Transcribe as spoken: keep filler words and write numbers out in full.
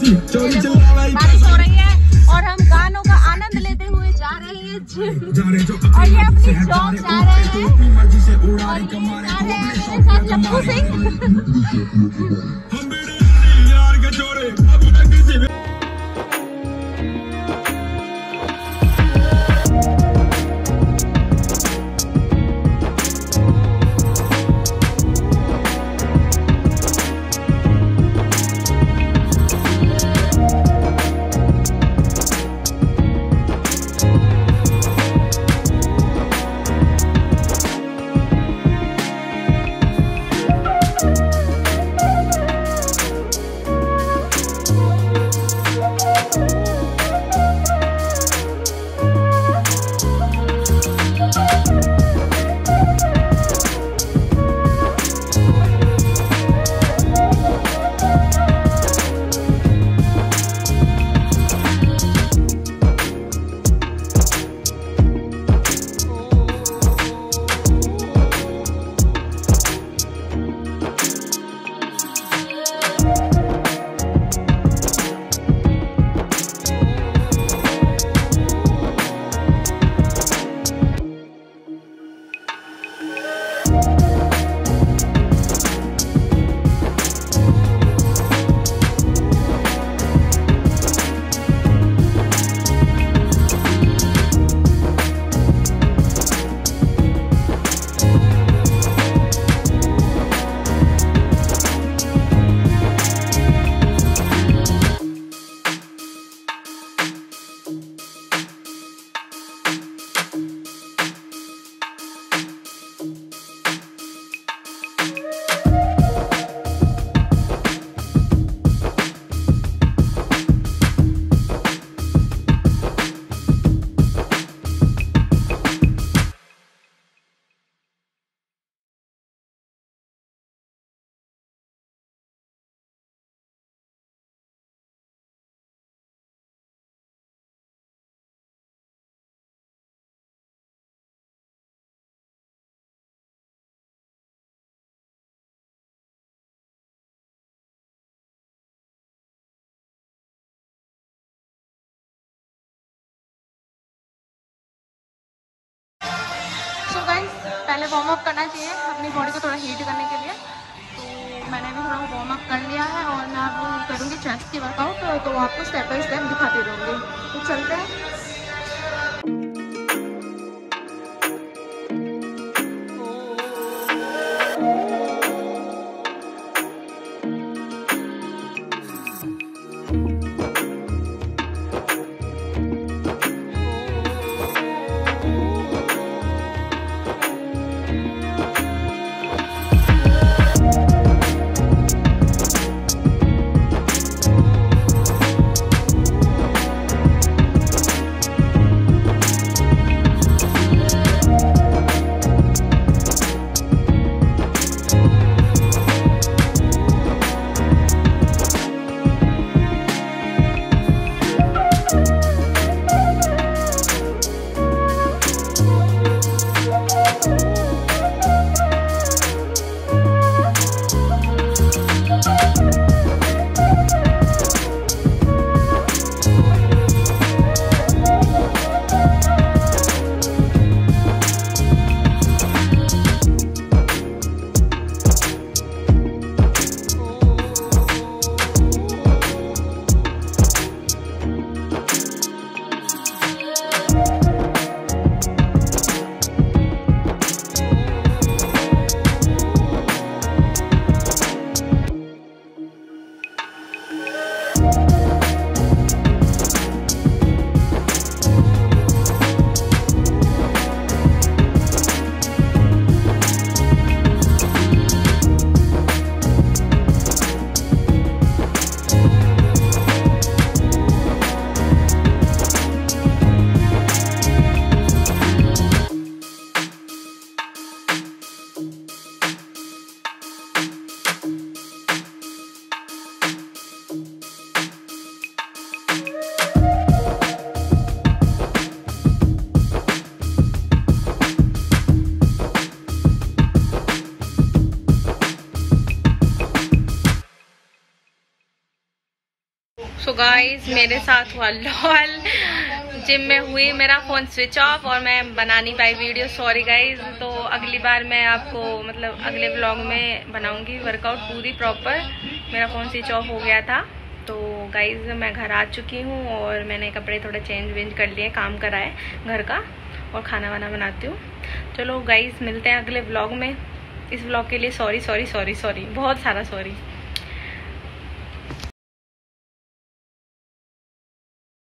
बारिश हो रही है और हम गानों का आनंद लेते हुए जा रहे हैं जिम और ये अपनी जॉब जा रहे हैं और ये जा रहे हैं मेरे साथ लप्पू सिंह। सो गाइस, पहले वार्म अप करना चाहिए अपनी बॉडी को थोड़ा हीट करने के लिए। तो मैंने भी थोड़ा वार्म अप कर लिया है और मैं अब करूँगी चेस्ट की वर्कआउट, तो आपको स्टेप बाय स्टेप दिखाती रहूँगी। तो चलते हैं। सो गाइस मेरे साथ हुआ लॉल, जिम में हुई मेरा फ़ोन स्विच ऑफ और मैं बना नहीं पाई वीडियो, सॉरी गाइस। तो अगली बार मैं आपको मतलब अगले व्लॉग में बनाऊंगी वर्कआउट पूरी प्रॉपर। मेरा फ़ोन स्विच ऑफ हो गया था। तो गाइस मैं घर आ चुकी हूँ और मैंने कपड़े थोड़े चेंज वेंज कर लिए, काम करा है घर का और खाना वाना बनाती हूँ। चलो गाइस मिलते हैं अगले व्लॉग में। इस व्लॉग के लिए सॉरी सॉरी सॉरी सॉरी बहुत सारा सॉरी।